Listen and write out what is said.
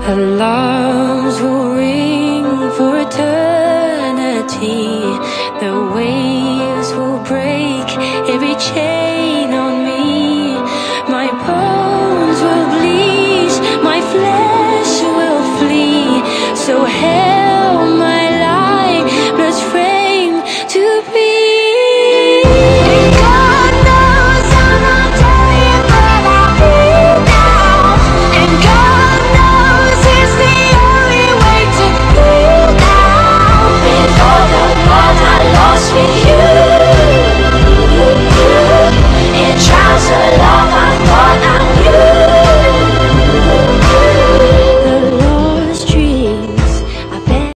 Alarms will ring for eternity. The waves will break every chain.